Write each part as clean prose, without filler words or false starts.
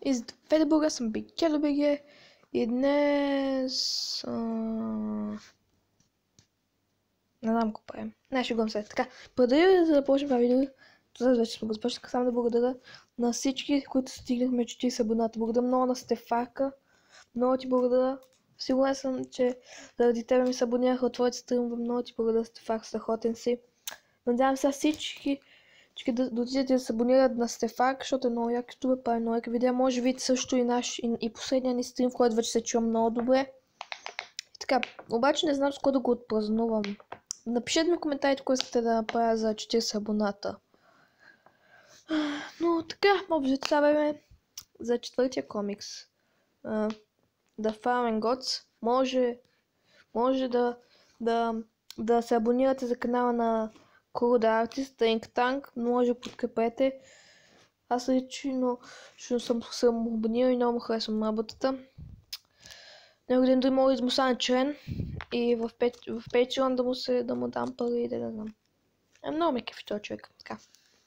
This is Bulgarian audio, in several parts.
И здравейте, Бога, съм Бикело БГ и днес... не знам какво правим. Не, ще го се. Така, преди да започнем това видео, това вече сме го започнали, само да благодаря на всички, които стигнахме 40 абоната. Благодаря много на Стефака. Много ти благодаря. Сигурен съм, че заради тебе ми се абонираха от твоите стримове. Много ти благодаря, Стефак, страхотен си. Надявам се всички да отидете да се абонират на Стефак, защото е много як ютубър, прави много яки видеа. Може да видите също и последния ни стрим, в който вече се чувам много добре. И така, обаче не знам с кой да го отпразнувам. Напишете ми в коментарите, кой сте да направя за 40 абоната. Но така, обзето това време за четвъртия комикс. The Farming Gods. Може да се абонирате за канала на Курда Артист, Think Tank, може да подкрепете. Аз лично съм абонирал и много му харесвам работата. Някой ден дори мога да му стана член и в Patreon да му дам пари и да не знам. Много ме кефи този човек. Така.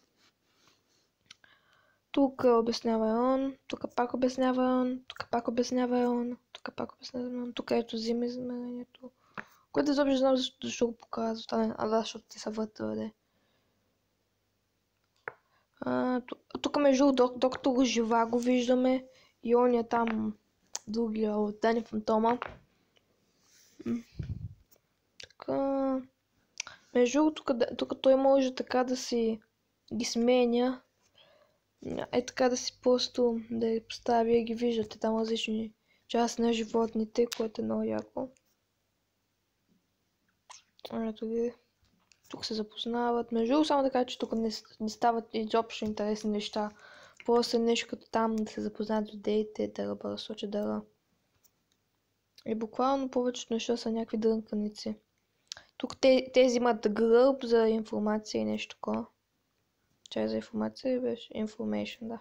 Тук обяснява он, тук пак обяснява он, тук пак обяснява он, тук пак обяснява он, тук ето взима измерението. Което изобщо знам защо го показва, защото те са вътре. Тук между доктор Жива го виждаме и он е там другия от Дани Фантома. Така. Между тук той може така да си ги сменя. Е така да си просто да ги поставя и ги виждате там различни части на животните, което е много яко. Ето ги. Тук се запознават. Между само да кажа, че тук не стават изобщо интересни неща. Просто нещо като там да се запознаят с идеите, да разсочат дъра. И буквално повечето неща са някакви дрънканици. Тук тези имат гръб за информация и нещо такова. Чай за информация беше information,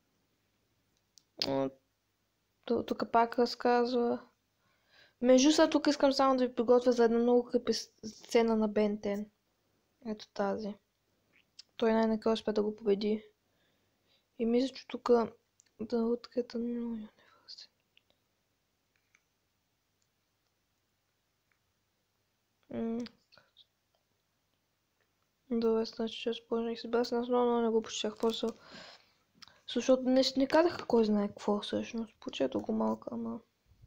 да. Тук пак разказва. Между сега тук искам само да ви приготвя за една много крепи сцена на Бентен. Ето тази. Той най-накрая успя да го победи. И мисля, че тук да открита много не върси. Добре, значи ще спомнях си бас, аз много не го почетах просто. Защото не казаха кой знае какво всъщност. Почето го малко, ама...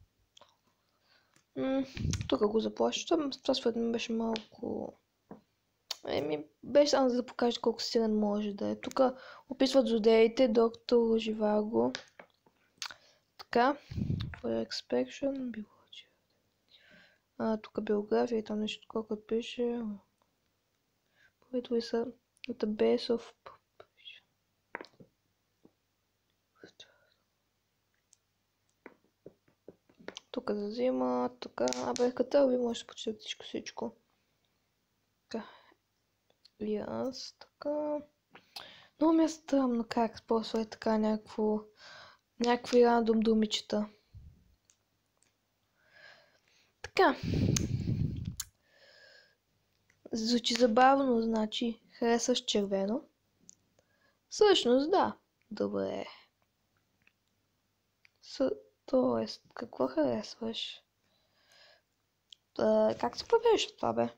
Тук го заплащам. Това според мен беше малко... Беше само за да покажа колко силен може да е. Тук описват злодеите, доктор Живаго. Така. For Expection. Тук биография и там нещо такова, като пише. Които са at the base of... Тук за зима, така... Абе, като ви може да почитате всичко. Така. И аз, така... Много ми е стръмно как просто е така някакви рандом думичета. Така. Звучи забавно, значи харесваш червено. Всъщност, да. Добре. Тоест, какво харесваш? Как се провежда това, бе?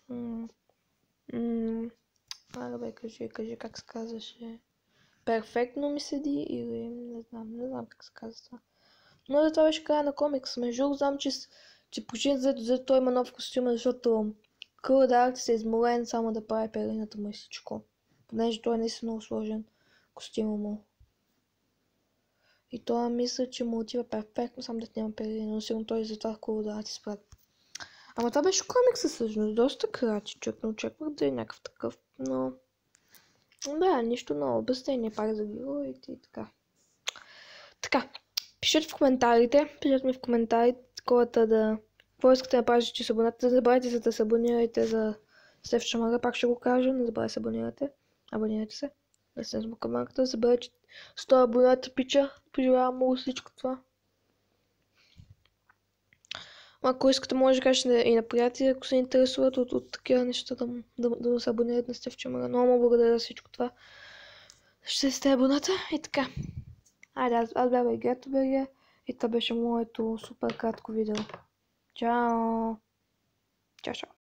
Бе, кажи как се казваше. Перфектно ми седи или не знам как се казва това. Но да това беше края на комикс. Между знам, че почти за той има нов костюм, защото Курда се е изморен само да прави пелерината му и всичко. Понеже той е наистина много сложен костюма му. И това мисля, че му отива перфектно, само да няма пелерина, но сигурно той затова Курда ти спрат. Ама това беше комикса всъщност, доста кратичък, но очаквах да е някакъв такъв, но... Да, нищо ново, обяснение пак за героите и така. Така, пишете ми в коментарите, колата да... Какво искате да направите, че се абонирате, не забравяйте за да се абонирате за Стеф Шамара, пак ще го кажа, не забравяйте да се абонирате. Абонирайте се. Да се на камерата, забравяйте, че 100 абоната пича, пожелавам му всичко това. Ако искате, може да кажете и на приятели, ако се интересуват от такива неща, да се абонират на Стеф Шамара. Много му благодаря за всичко това. Ще сте абоната и така. Айде, аз бях Гето БГ и това беше моето супер кратко видео. Чао! Чао, чао!